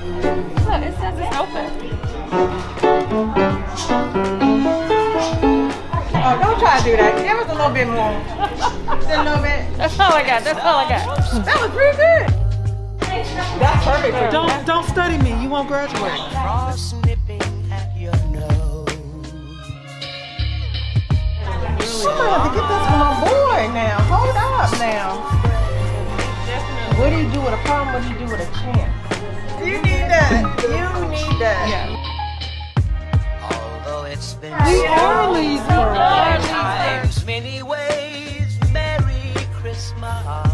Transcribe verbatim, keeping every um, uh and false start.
Look, it says it's open. Oh, don't try to do that. Give us a little bit more. Just a little bit. That's all I got. That's all I got. That was pretty good. That's perfect. Don't don't study me. You won't graduate. I'm gonna have to get this for my boy now. Hold up now. What do you do with a problem? What do you do with a chance? You need that. You need that. Yeah. Although it's been We are Leesburg. many ways, Merry Christmas.